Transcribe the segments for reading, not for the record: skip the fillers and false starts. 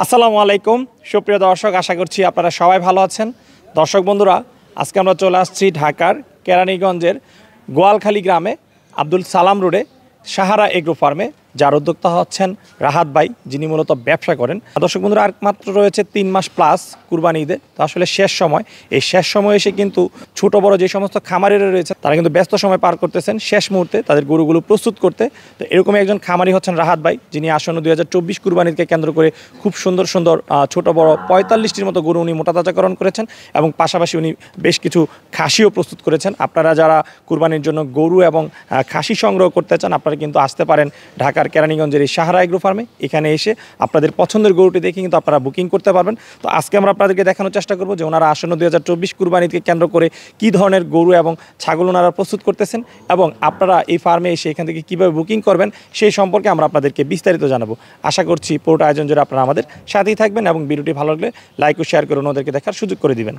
আসসালামু আলাইকুম সুপ্রিয় দর্শক, আশা করছি আপনারা সবাই ভালো আছেন। দর্শক বন্ধুরা, আজকে আমরা চলে আসছি ঢাকার কেরানীগঞ্জের গোয়ালখালী গ্রামে আব্দুল সালাম রোডে সাহারা এগ্রো ফার্মে, যার উদ্যোক্তা হচ্ছেন রাহাত ভাই, যিনি মূলত ব্যবসা করেন। দর্শক বন্ধুরা, আর মাত্র রয়েছে 3 মাস প্লাস কুরবানি ঈদে, তো আসলে শেষ সময়। এই শেষ সময় এসে কিন্তু ছোট বড় যে সমস্ত খামারিরা রয়েছে তারা কিন্তু ব্যস্ত সময় পার করতেছেন শেষ মুহূর্তে তাদের গরুগুলো প্রস্তুত করতে। তো এরকমই একজন খামারি হচ্ছেন রাহাত ভাই, যিনি আসন্ন 2024 কুরবানিকে কেন্দ্র করে খুব সুন্দর সুন্দর ছোট বড় 45টির মতো গরু উনি মোটাতাজাকরণ করেছেন এবং পাশাপাশি উনি বেশ কিছু খাসিও প্রস্তুত করেছেন। আপনারা যারা কুরবানির জন্য গরু এবং খাসি সংগ্রহ করতে চান, আপনারা কিন্তু আসতে পারেন ঢাকার কেরানীগঞ্জের এই সাহারা এগ্রো ফার্মে। এখানে এসে আপনাদের পছন্দের গরুটি দেখে কিন্তু আপনারা বুকিং করতে পারবেন। তো আজকে আমরা আপনাদেরকে দেখানোর চেষ্টা করব যে ওনারা আসন্ন 2024 কুরবানিকে কেন্দ্র করে কী ধরনের গরু এবং ছাগল ওনারা প্রস্তুত করতেছেন এবং আপনারা এই ফার্মে এসে এখান থেকে কীভাবে বুকিং করবেন সেই সম্পর্কে আমরা আপনাদেরকে বিস্তারিত জানাবো। আশা করছি পুরোটা আয়োজন জুড়ে আপনারা আমাদের সাথেই থাকবেন এবং ভিডিওটি ভালো লাগলে লাইক ও শেয়ার করে ওনাদেরকে দেখার সুযোগ করে দিবেন।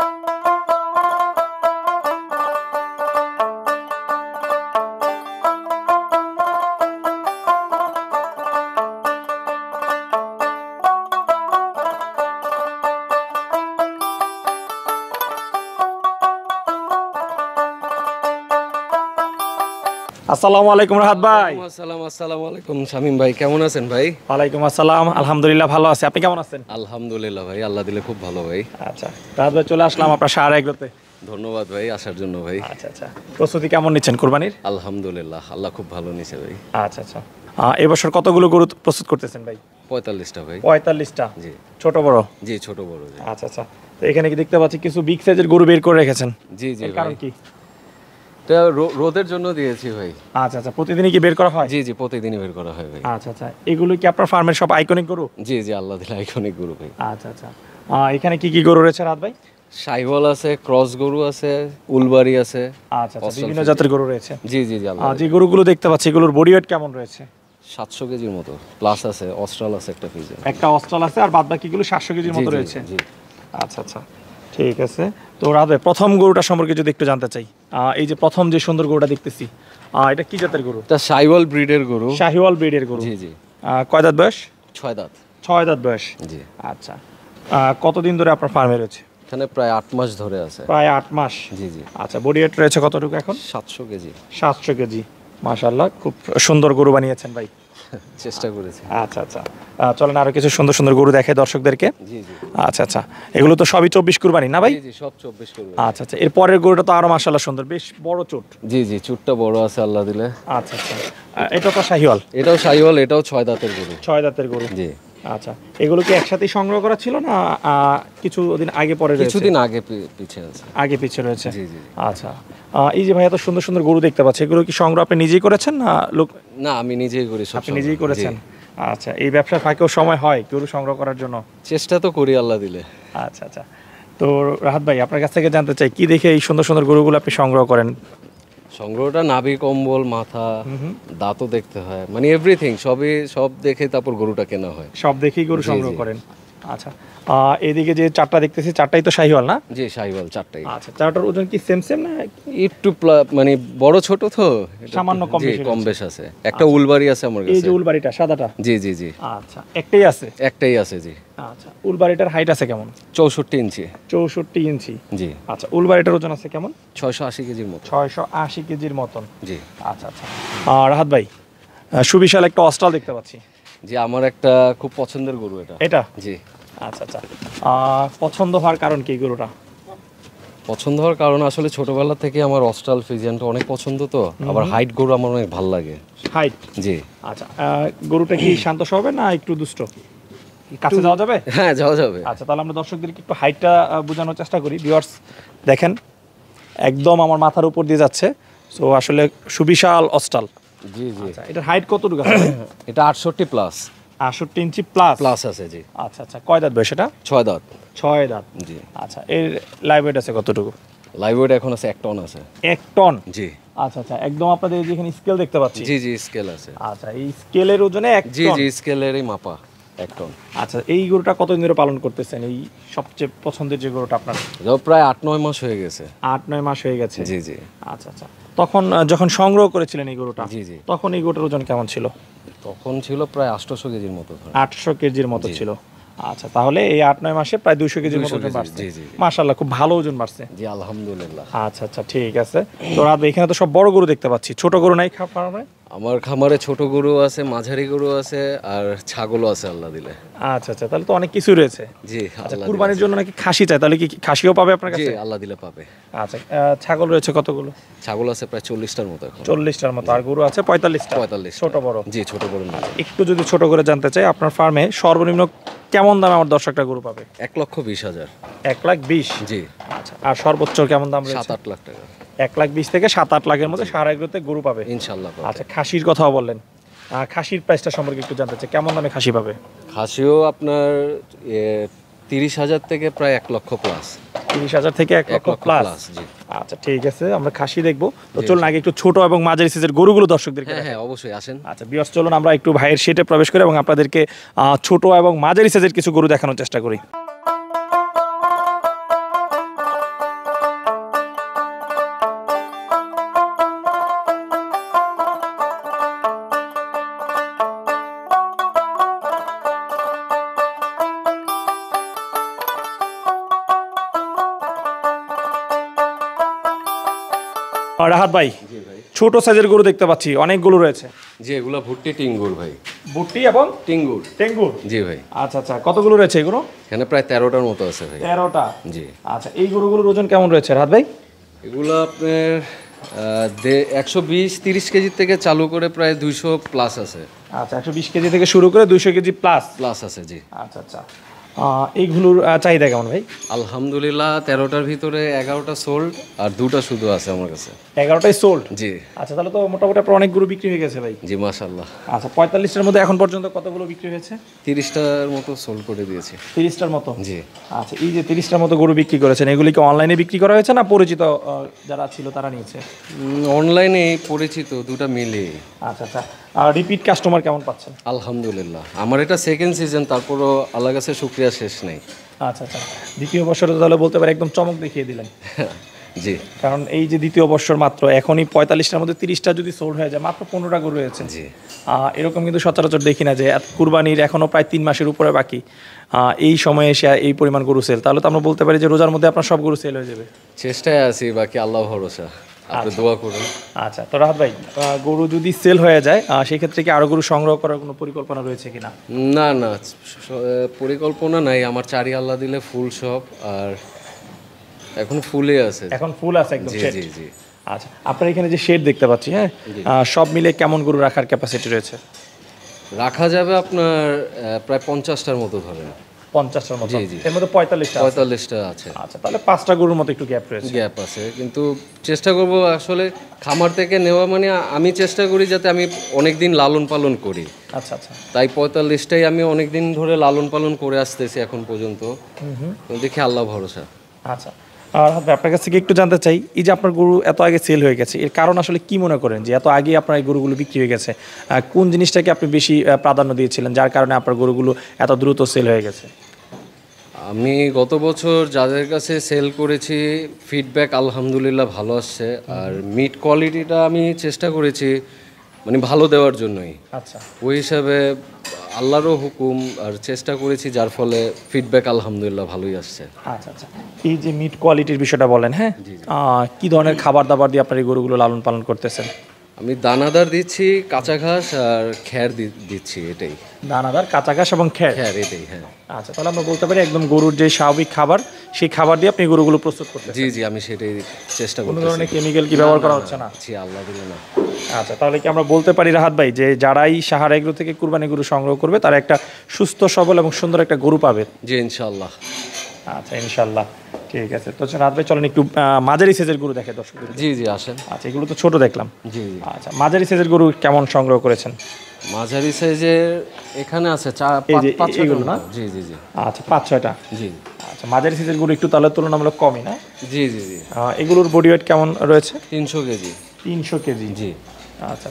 আসসালামু আলাইকুম রাহাত ভাই। আসসালামু আলাইকুম শামীম ভাই, কেমন আছেন ভাই? ওয়ালাইকুম আসসালাম, আলহামদুলিল্লাহ ভালো আছি। আপনি কেমন আছেন? আলহামদুলিল্লাহ ভাই, আল্লাহ দিলে খুব ভালো ভাই। আচ্ছা রাহাত ভাই, চলে আসলাম আপনার সাহারা এগ্রোতে। ধন্যবাদ ভাই আসার জন্য ভাই। আচ্ছা আচ্ছা, প্রস্তুতি কেমন নিচ্ছেন কুরবানির? আলহামদুলিল্লাহ, আল্লাহ খুব ভালো নিছে ভাই। আচ্ছা আচ্ছা, এবছর কতগুলো গরু প্রস্তুত করতেছেন ভাই? 45টা ভাই। 45টা? জি। ছোট বড়? জি, ছোট বড়। আচ্ছা আচ্ছা, তো এখানে কি দেখতে পাচ্ছি কিছু বিগ সাইজের গরু বের করে রেখেছেন? জি জি। কারণ কি? এটা রোদের জন্য দিয়েছি ভাই। আচ্ছা আচ্ছা, প্রতিদিনই কি বের করা হয়? জি জি, প্রতিদিনই বের করা হয় ভাই। আচ্ছা আচ্ছা, এগুলো কি আপনার ফার্মের সব আইকনিক গরু? জি জি, আল্লাহ দিলে আইকনিক গরু ভাই। আচ্ছা আচ্ছা, এখানে কি কি গরু রয়েছে রাহাত ভাই? শাইওয়াল আছে, ক্রস গরু আছে, উলবাড়ি আছে। আচ্ছা আচ্ছা, বিভিন্ন জাতের গরু রয়েছে। জি জি জি। যে গরুগুলো দেখতে পাচ্ছি এগুলোর বডি ওয়েট কেমন রয়েছে? 700 কেজির মতো প্লাস আছে। অস্ট্রাল আছে একটা পিস, একটা অস্ট্রাল আছে, আর বাদ বাকিগুলো 700 কেজির মতো রয়েছে। জি। আচ্ছা আচ্ছা, ঠিক আছে। তো রাহাত ভাই, প্রথম গরুটা সম্পর্কে যদি একটু জানতে চাই, এই যে প্রথম যে সুন্দর গরুটা দেখতেছি, এটা কি জাতের গরু? এটা শাইওয়াল ব্রিডের গরু। শাহিওয়াল ব্রিডের গরু? জি জি। কয় দাঁত বয়স? 6 দাঁত। 6 দাঁত বয়স? জি। আচ্ছা, কতদিন ধরে আপনার ফার্মে রয়েছে? এখানে প্রায় 8 মাস ধরে আছে। প্রায় 8 মাস? জি জি। আচ্ছা, বডি ওয়েট রয়েছে কতটুকু এখন? 700 কেজি। 700 কেজি, মাশাআল্লাহ, খুব সুন্দর গরু বানিয়েছেন ভাই। চেষ্টা করেছি। আচ্ছা আচ্ছা, চলেন আরো কিছু সুন্দর সুন্দর গরু দেখাই দর্শকদেরকে। জি জি। আচ্ছা আচ্ছা, এগুলো তো সবই 24 কুরবানি না ভাই? জি জি, সব 24 করব। আচ্ছা আচ্ছা, এর পরের গরুটা তো আরো মাশাআল্লাহ সুন্দর, বেশ বড় চোট। জি জি, চুটটা বড় আছে আল্লাহ দিলে। আচ্ছা আচ্ছা, এটা তো শাহিওয়াল? এটাও শাইওয়াল, এটাও 6 দাঁতের গরু। 6 দাঁতের গরু? জি। আচ্ছা, এগুলো কি একসাথেই সংগ্রহ করা ছিল না কিছুদিন আগে পরে রয়েছে? কিছুদিন আগে পিছে আছে। আগে পিছে রয়েছে? জি জি। আচ্ছা, এই যে ভাই এত সুন্দর সুন্দর গরু দেখতে পাচ্ছি, এগুলো কি সংগ্রহ আপনি নিজেই করেছেন না লোক? না, আমি নিজেই করি সব। আপনি নিজেই করেছেন? আচ্ছা, এই ব্যবসার ফাঁকেও সময় হয় গরু সংগ্রহ করার জন্য? চেষ্টা তো করি আল্লাহ দিলে। আচ্ছা আচ্ছা, তো রাহাত ভাই আপনার কাছ থেকে জানতে চাই, কি দেখে এই সুন্দর সুন্দর গরুগুলো আপনি সংগ্রহ করেন? সংগ্রহটা নাভি, কম্বল, মাথা, দাঁতও দেখতে হয়, মানে এভরিথিং, সব দেখে তারপর গরুটা কেনা হয়। সব দেখেই গরু সংগ্রহ করেন? আচ্ছা, এদিকে যে 4টা দেখতেছি, 4টাই তো শাহিওয়াল না? জি, শাইওয়াল 4টাই। আচ্ছা, 4টার ওজন কি সেম সেম না একটু মানে বড় ছোট তো সামান্য কম বেশি? কম বেশ আছে। একটা উলবাড়ি আছে আমার কাছে। এই যে উলবাড়িটা সাদাটা? জি জি জি। আচ্ছা, একটাই আছে? একটাই আছে জি। আচ্ছা, উলবাড়িটার হাইট আছে কেমন? 64 ইঞ্চি। 64 ইঞ্চি? জি। আচ্ছা, উলবাড়িটার ওজন আছে কেমন? 680 কেজির মতো। 680 কেজির মতন? জি। আচ্ছা আচ্ছা, রাহাত ভাই, সুবিশাল একটা অস্ট্রাল দেখতে পাচ্ছি। জি, আমার একটা খুব পছন্দের গরু এটা। এটা? জি। আচ্ছা আচ্ছা, পছন্দ হওয়ার কারণ কি গরুটা? পছন্দ হওয়ার কারণ আসলে ছোটবেলা থেকে আমার অস্ট্রাল ফ্রিজিয়ানটা অনেক পছন্দ, তো আবার হাইট গরু আমার অনেক ভালো লাগে। হাইট? জি। আচ্ছা, গরুটা কি শান্ত স্বভাবের না একটু দুষ্ট? কাছে যাওয়া যাবে? হ্যাঁ, যাওয়া যাবে। আচ্ছা, তাহলে আমরা দর্শকদেরকে একটু হাইটটা বোঝানোর চেষ্টা করি। ভিউয়ার্স দেখেন, একদম আমার মাথার উপর দিয়ে যাচ্ছে। সো আসলে সুবিশাল অস্ট্রাল। জি জি। আচ্ছা, এটার হাইট কতটুকু আছে? এটা 68 প্লাস। 68 ইঞ্চি প্লাস? প্লাস আছে জি। আচ্ছা আচ্ছা, কয় দাঁত বয়স এটা? 6 দাঁত। 6 দাঁত? জি। আচ্ছা, এর লাইভ ওয়েট আছে কতটুকু? লাইভ ওয়েট এখন আছে 1 টন আছে। 1 টন? জি। আচ্ছা আচ্ছা, একদম আপনাদের যেখানে স্কেল দেখতে পাচ্ছি? জি জি, স্কেল আছে। আচ্ছা, এই স্কেলের ওজনে 1 টন? জি জি, স্কেলেরই মাপা 1 টন। আচ্ছা, এই গরুটা কতদিন ধরে পালন করতেছেন? এই সবচেয়ে পছন্দের যে গরুটা আপনার? প্রায় 8-9 মাস হয়ে গেছে। 8-9 মাস হয়ে গেছে? জি জি। আচ্ছা আচ্ছা, তখন যখন সংগ্রহ করেছিলেন এই গরুটা, জি জি, তখন এই গরুটার ওজন কেমন ছিল? তখন ছিল প্রায় 800 কেজির মতো। 800 কেজির মতো ছিল? আচ্ছা, তাহলে এই 8-9 মাসে প্রায় 200 কেজির মতো 200 ওজন কেজি, বাড়ছে। জি, জি, জি। মাশাআল্লাহ, খুব ভালো ওজন বাড়ছে। জি আলহামদুলিল্লাহ। আচ্ছা আচ্ছা, ঠিক আছে। তো রাত ভাই, এখানে তো সব বড় গরু দেখতে পাচ্ছি, ছোট গরু নাই খামারে? আমার খামারে ছোট গরু আছে, মাঝারি গরু আছে, আর ছাগলও আছে আল্লাহ দিলে। আচ্ছা আচ্ছা, তাহলে তো অনেক কিছু রয়েছে। জি আচ্ছা, আল্লাহ কুরবানির জন্য নাকি খাসি চাই, তাহলে কি খাসিও পাবে আপনার দিলে। জি কাছে? আল্লাহ দিলে পাবে। আচ্ছা, ছাগল রয়েছে কতগুলো? ছাগল আছে প্রায় 40টার মতো এখন। 40টার মতো, আর গরু আছে 45টা। 45 ছোট বড়? জি ছোট বড় মিলে। একটু যদি ছোট করে জানতে চাই, আপনার ফার্মে সর্বনিম্ন কেমন দামে আমার দর্শকটা গরু পাবে? 1,20,000। 1,20,000? জি আচ্ছা, আর সর্বোচ্চ কেমন দাম রয়েছে? 7-8 লাখ টাকা 1,20,000 থেকে 7-8 লাখের মধ্যে সারা এগুলোতে গরু পাবে ইনশাল্লাহ পাবে। আচ্ছা, খাসির কথাও বললেন, খাসির প্রাইসটা সম্পর্কে একটু জানতে চাই, কেমন দামে খাসি পাবে? খাসিও আপনার 30,000 থেকে প্রায় 1 লক্ষ প্লাস। 30,000 থেকে 1 লক্ষ প্লাস? জি। আচ্ছা, ঠিক আছে, আমরা খাসি দেখবো। তো চলুন আগে একটু ছোট এবং মাঝারি সাইজের গরুগুলো দর্শকদেরকে হ্যাঁ দেখাই। হ্যাঁ অবশ্যই আসেন। আচ্ছা বিয়াস, চলুন আমরা একটু ভাইয়ের শেডে প্রবেশ করি এবং আপনাদেরকে ছোট এবং মাঝারি সাইজের কিছু গরু দেখানোর চেষ্টা করি। রাহাত ভাই, ছোট সাইজের গরু দেখতে পাচ্ছি, অনেকগুলো রয়েছে। জি এগুলো ভুট্টি টিঙ্গুর ভাই। বুট্টি এবং টিঙ্গুর। টেঙ্গুর? জি ভাই। আচ্ছা আচ্ছা, কতগুলো রয়েছে এগুলো? এখানে প্রায় 13টার মতো আছে ভাই। 13টা? জি। আচ্ছা, এই গরুগুলোর ওজন কেমন রয়েছে রাহাত ভাই? এগুলো আপনার 120-30 কেজি থেকে চালু করে প্রায় 200 প্লাস আছে। আচ্ছা, 120 কেজি থেকে শুরু করে 200 কেজি প্লাস? প্লাস আছে জি। আচ্ছা আচ্ছা, এইগুলোর চাহিদা কেমন ভাই? আলহামদুলিল্লাহ 13টার ভিতরে 11টা সোল্ড আর 2টা শুধু আছে আমার কাছে। 11টাই সোল্ড? জি। আচ্ছা, তাহলে তো মোটামুটি আপনার অনেক গরু বিক্রি হয়ে গেছে ভাই। জি মাশাআল্লাহ। আচ্ছা, 45টার মধ্যে এখন পর্যন্ত কতগুলো বিক্রি হয়েছে? 30টার মতো সোল্ড করে দিয়েছি। 30টার মতো? জি। আচ্ছা, এই যে 30টার মতো গরু বিক্রি করেছেন, এগুলি কি অনলাইনে বিক্রি করা হয়েছে না পরিচিত যারা ছিল তারা নিয়েছে? অনলাইনে পরিচিত দুটো মিলে। আচ্ছা আচ্ছা, আর রিপিট কাস্টমার কেমন পাচ্ছেন? আলহামদুলিল্লাহ আমার এটা সেকেন্ড সিজন, তারপরও আল্লাহর কাছে শুকরিয়া শেষ নেই। আচ্ছা আচ্ছা, দ্বিতীয় বছরে তাহলে বলতে পারি একদম চমক দেখিয়ে দিলেন। জি। কারণ এই যে দ্বিতীয় বছর মাত্র, এখনই 45টার মধ্যে 30টা যদি সোল্ড হয়ে যায়, মাত্র 15টা গরু রয়েছে। জি। এরকম কিন্তু সচরাচর দেখি না যে কুরবানির এখনও প্রায় 3 মাসের উপরে বাকি, এই সময়ে এসে এই পরিমাণ গরু সেল, তাহলে তো আমরা বলতে পারি যে রোজার মধ্যে আপনার সব গরু সেল হয়ে যাবে। চেষ্টায় আছি, বাকি আল্লাহ ভরসা, আপনি দোয়া করুন। আচ্ছা, তো রাহাত ভাই, গরু যদি সেল হয়ে যায় সেই ক্ষেত্রে কি আরো গরু সংগ্রহ করার কোনো পরিকল্পনা রয়েছে কিনা? না না পরিকল্পনা নাই, আমার চারি আল্লাহ দিলে ফুল সব, আর এখন ফুলে আছে। এখন ফুল আছে একদম জি শেড? জি জি। আচ্ছা, আপনার এখানে যে শেড দেখতে পাচ্ছি, হ্যাঁ, সব মিলে কেমন গরু রাখার ক্যাপাসিটি রয়েছে? রাখা যাবে আপনার প্রায় 50টার মতো ধরেন। 50টার মতো? জি, জি। এর মধ্যে 45টা? 45টা আছে। আচ্ছা, তাহলে 5টা গরুর মতো একটু গ্যাপ রয়েছে। গ্যাপ আছে, কিন্তু চেষ্টা করব আসলে খামার থেকে নেওয়া, মানে আমি চেষ্টা করি যাতে আমি অনেক দিন লালন পালন করি। আচ্ছা আচ্ছা, তাই 45টাই আমি অনেক দিন ধরে লালন পালন করে আসতেছি এখন পর্যন্ত। তো দেখি আল্লাহ ভরসা। আচ্ছা, আর আপনার কাছ থেকে একটু জানতে চাই, এই যে আপনার গরু এত আগে সেল হয়ে গেছে, এর কারণ আসলে কি মনে করেন যে এত আগে আপনার এই গরুগুলো বিক্রি হয়ে গেছে? কোন জিনিসটাকে আপনি বেশি প্রাধান্য দিয়েছিলেন যার কারণে আপনার গরুগুলো এত দ্রুত সেল হয়ে গেছে? আমি গত বছর যাদের কাছে সেল করেছি ফিডব্যাক আলহামদুলিল্লাহ ভালো আসছে, আর মিট কোয়ালিটিটা আমি চেষ্টা করেছি মানে ভালো দেওয়ার জন্যই। আচ্ছা, ওই হিসাবে আল্লাহরও হুকুম আর চেষ্টা করেছি, যার ফলে ফিডব্যাক আলহামদুলিল্লাহ ভালোই আসছে। আচ্ছা আচ্ছা, এই যে মিট কোয়ালিটির বিষয়টা বলেন, হ্যাঁ, কি ধরনের খাবার দাবার দিয়ে আপনার এই গরুগুলো লালন পালন করতেছেন? আমি দানাদার দিচ্ছি, কাঁচা ঘাস আর খ্যার দিচ্ছি, এটাই। দানাদার, কাঁচা ঘাস এবং খ্যার? খ্যার, এটাই, হ্যাঁ। আচ্ছা, তাহলে আমরা বলতে পারি একদম গরুর যে স্বাভাবিক খাবার, সেই খাবার দিয়ে আপনি গরুগুলো প্রস্তুত করতে? জি জি, আমি সেটাই চেষ্টা কোনো করতেছি। ধরনের কেমিক্যাল কি ব্যবহার করা হচ্ছে না? জি আল্লাহ দিলে না। আচ্ছা, তাহলে কি আমরা বলতে পারি রাহাত ভাই যে যারাই সাহারা এগ্রো থেকে কুরবানি গরু সংগ্রহ করবে তারা একটা সুস্থ সবল এবং সুন্দর একটা গরু পাবে? জি ইনশাআল্লাহ। আচ্ছা, ইনশাল্লাহ, ঠিক আছে। তো রাহাত ভাই চলেন একটু মাঝারি সাইজের গরু দেখে দর্শকদের। জি জি আসেন। আচ্ছা, এগুলো তো ছোট দেখলাম। জি জি। আচ্ছা, মাঝারি সাইজের গরু কেমন সংগ্রহ করেছেন? মাঝারি সাইজের এখানে আছে এই যে 5-6টা এগুলো না? জি জি জি। আচ্ছা, 5-6টা? জি। আচ্ছা, মাঝারি সাইজের গরু একটু তাহলে তুলনামূলক কমই না? জি জি জি। এগুলোর বডি ওয়েট কেমন রয়েছে? 300 কেজি। 300 কেজি? জি। আচ্ছা আচ্ছা,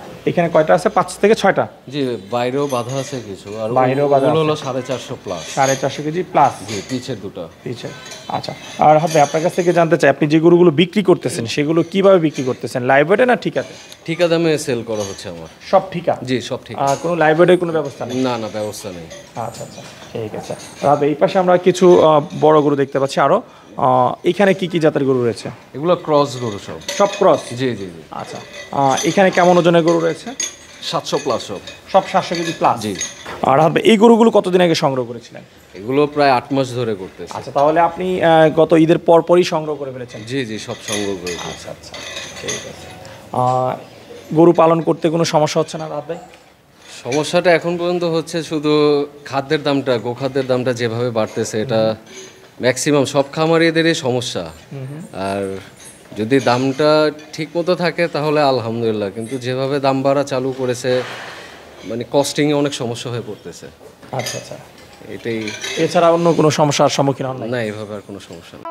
এখানে কয়টা আছে? 5 থেকে 6টা। জি, বাইরেও বাধা আছে কিছু, আর বাইরেও বাঁধা ওগুলো হলো 450 প্লাস। 450 KG plus. জি, পিছের দুটো। পিছে। আচ্ছা, আর হাতে আপনার কাছ থেকে জানতে চাই, আপনি যে গরুগুলো বিক্রি করতেছেন সেগুলো কিভাবে বিক্রি করতেছেন? লাইভ ওয়েটে না ঠিকাতে? ঠিকা দামে সেল করা হচ্ছে আমার। সব ঠিকা? জি, সব ঠিক। আর কোনো লাইভ ওয়েটের কোনো ব্যবস্থা নেই? না না, ব্যবস্থা নেই। আচ্ছা আচ্ছা, ঠিক আছে। আর এই পাশে আমরা কিছু বড় গরু দেখতে পাচ্ছি আরো। এখানে কি কি জাতের গরু রয়েছে? এগুলো ক্রস গরু সব। সব ক্রস? জি জি জি। আচ্ছা, এখানে কেমন ওজনের গরু রয়েছে? 700 প্লাস সব। সব 700 কেজি প্লাস? জি। আর হবে এই গরুগুলো কতদিন আগে সংগ্রহ করেছিলেন? এগুলো প্রায় 8 মাস ধরে করতেছে। আচ্ছা, তাহলে আপনি গত ঈদের পরই সংগ্রহ করে ফেলেছেন? জি জি, সব সংগ্রহ করে। আচ্ছা আচ্ছা, ঠিক আছে। গরু পালন করতে কোনো সমস্যা হচ্ছে না রাত ভাই? সমস্যাটা এখন পর্যন্ত হচ্ছে শুধু খাদ্যের দামটা, গোখাদ্যের দামটা যেভাবে বাড়তেছে, এটা ম্যাক্সিমাম সব খামারিদেরই সমস্যা। আর যদি দামটা ঠিক মতো থাকে তাহলে আলহামদুলিল্লাহ, কিন্তু যেভাবে দাম বাড়া চালু করেছে, মানে কস্টিংয়ে অনেক সমস্যা হয়ে পড়তেছে। আচ্ছা আচ্ছা, এটাই। এছাড়া অন্য কোনো সমস্যার সম্মুখীন হন নাই? না, এভাবে আর কোনো সমস্যা নেই।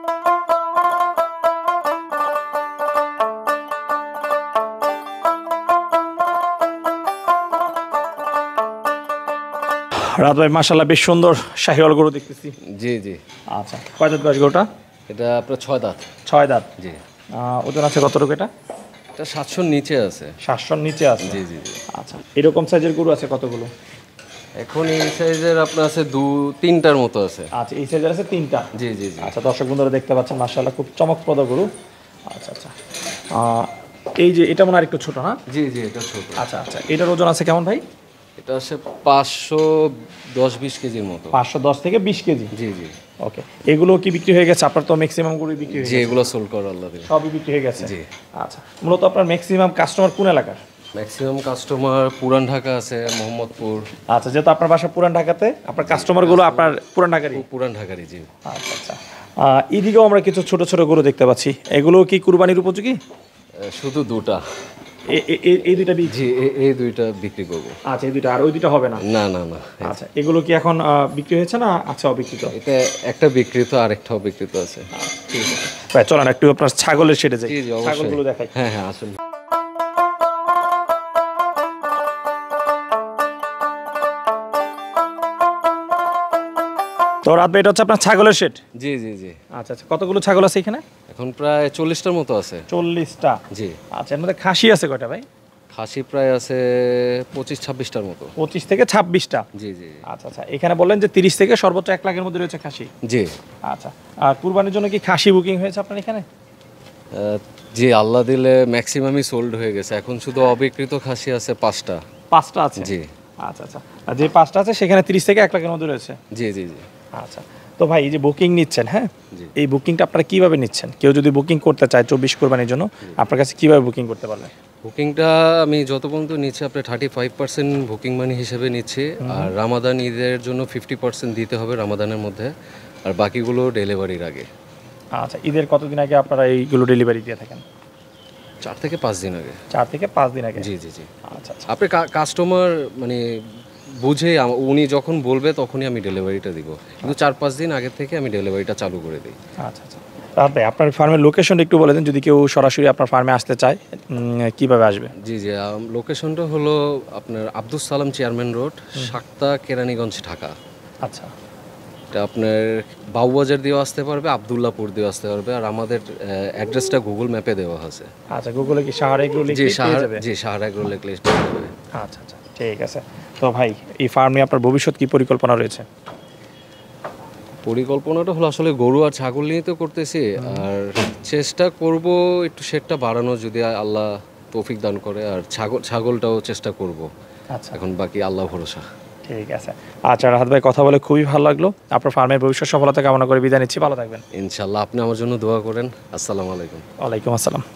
রাত ভাই মাশাআল্লাহ বেশ সুন্দর শাহিওয়াল গরু দেখতেছি। জি জি। আচ্ছা, কয় দাঁত বয়স গরুটা? এটা আপনার 6 দাঁত। 6 দাঁত? জি। ওজন আছে কতটুকু এটা? এটা 700 নিচে আছে। 700 নিচে আছে? জি জি জি। আচ্ছা, এরকম সাইজের গরু আছে কতগুলো? এখন এই সাইজের আপনার আছে 2-3টার মতো আছে। আচ্ছা, এই সাইজের আছে 3টা? জি জি জি। আচ্ছা, দর্শক বন্ধুরা দেখতে পাচ্ছেন মাশাআল্লাহ খুব চমকপ্রদ গরু। আচ্ছা আচ্ছা, এই যে এটা মনে হয় একটু ছোট না? জি জি, এটা ছোট। আচ্ছা আচ্ছা, এটার ওজন আছে কেমন ভাই? এটা আছে 510-20 কেজির মতো। 510 থেকে 20 কেজি? জি জি। ওকে, এগুলো কি বিক্রি হয়ে গেছে? আপনার তো ম্যাক্সিমাম গরু বিক্রি হয়ে জি, গেছে? এগুলো সোল্ড করা আল্লাহ দিলে। সবই বিক্রি হয়ে গেছে? জি। আচ্ছা, মূলত আপনার ম্যাক্সিমাম কাস্টমার কোন এলাকার? ম্যাক্সিমাম কাস্টমার পুরান ঢাকা আছে, মোহাম্মদপুর। আচ্ছা, যেহেতু আপনার বাসা পুরান ঢাকাতে, আপনার কাস্টমারগুলো আপনার পুরান ঢাকারই? পুরান ঢাকারই। জি। আচ্ছা আচ্ছা, এদিকেও আমরা কিছু ছোট ছোট গরু দেখতে পাচ্ছি, এগুলো কি কুরবানির উপযোগী? শুধু দুটা। এই দুইটা বিক্রি? জি, এই দুইটা বিক্রি করব। আচ্ছা, এই দুইটা, আর ওই দুইটা হবে না? না না না। আচ্ছা, এগুলো কি এখন বিক্রি হয়েছে না আচ্ছা অবিকৃত? এটা একটা বিক্রিত, আরেকটাও বিক্রিত আছে। ঠিক আছে ভাই, চলেন একটু আপনার ছাগলের শেডে যাই। জি জি, অবশ্যই। ছাগলগুলো দেখাই। হ্যাঁ হ্যাঁ, আসুন। তো রাত ভাই, এটা হচ্ছে আপনার ছাগলের শেড? জি জি জি। আচ্ছা আচ্ছা, কতগুলো ছাগল আছে এখানে? এখন প্রায় 40টার মতো আছে। 40টা? জি। আচ্ছা, এর মধ্যে খাসি আছে কয়টা ভাই? খাসি প্রায় আছে 25-26টার মতো। 25 থেকে 26টা? জি জি। আচ্ছা আচ্ছা, এখানে বললেন যে 30 থেকে সর্বোচ্চ 1 লাখের মধ্যে রয়েছে খাসি? জি। আচ্ছা, আর কুরবানির জন্য কি খাসি বুকিং হয়েছে আপনার এখানে? জি, আল্লাহ দিলে ম্যাক্সিমামই সোল্ড হয়ে গেছে। এখন শুধু অবিকৃত খাসি আছে 5টা। 5টা আছে? জি। আচ্ছা আচ্ছা, আর যে 5টা আছে সেখানে 30 থেকে 1 লাখের মধ্যে রয়েছে? জি জি জি। আচ্ছা, তো ভাই এই যে বুকিং নিচ্ছেন, হ্যাঁ, জি। এই বুকিংটা আপনারা কিভাবে নিচ্ছেন? কেউ যদি বুকিং করতে চায় 24 কোরবানির জন্য, আপনার কাছে কিভাবে বুকিং করতে পারবে? বুকিংটা আমি যত পর্যন্ত নিচ্ছি আপনার 35% বুকিং মানি হিসেবে নিচ্ছি। আর রামাদান ঈদের জন্য 50% দিতে হবে রামাদানের মধ্যে, আর বাকিগুলো ডেলিভারির আগে। আচ্ছা, ঈদের কতদিন আগে আপনারা এইগুলো ডেলিভারি দিয়ে থাকেন? 4 থেকে 5 দিন আগে। 4 থেকে 5 দিন আগে? জি জি জি। আচ্ছা আচ্ছা, আপনি কাস্টমার মানে বুঝে উনি যখন বলবে তখনই আমি ডেলিভারিটা দিব, কিন্তু 4-5 দিন আগে থেকে আমি ডেলিভারিটা চালু করে দিই। আচ্ছা আচ্ছা। রাত ভাই, আপনার ফার্মের লোকেশনটা একটু বলে দেন, যদি কেউ সরাসরি আপনার ফার্মে আসতে চায় কিভাবে আসবে? জি জি, লোকেশনটা হলো আপনার আব্দুল সালাম চেয়ারম্যান রোড, শাক্তা, কেরানীগঞ্জ, ঢাকা। আচ্ছা, এটা আপনার বাউবাজার দিয়েও আসতে পারবে, আবদুল্লাপুর দিয়েও আসতে পারবে, আর আমাদের অ্যাড্রেসটা গুগল ম্যাপে দেওয়া আছে। আচ্ছা, গুগলে কি সাহারা এগুলো জি, লিখে যাবে? জি, সাহারা এগ্রো লিখলে পেয়ে যাবে। আচ্ছা আচ্ছা, ঠিক আছে। তো ভাই, এই ফার্মে আপনার ভবিষ্যৎ কি পরিকল্পনা রয়েছে? পরিকল্পনাটা হলো আসলে গরু আর ছাগল নিয়ে তো করতেছি, আর চেষ্টা করব একটু শেডটা বাড়ানো, যদি আল্লাহ তৌফিক দান করে, আর ছাগলটাও চেষ্টা করব। আচ্ছা, এখন বাকি আল্লাহ ভরসা। ঠিক আছে। আচ্ছা রাহাত ভাই, কথা বলে খুবই ভালো লাগলো। আপনার ফার্মের ভবিষ্যৎ সফলতা কামনা করে বিদায় নিচ্ছি, ভালো থাকবেন। ইনশাল্লাহ, আপনি আমার জন্য দোয়া করেন। আসসালামু আলাইকুম। ওয়ালাইকুম আসসালাম।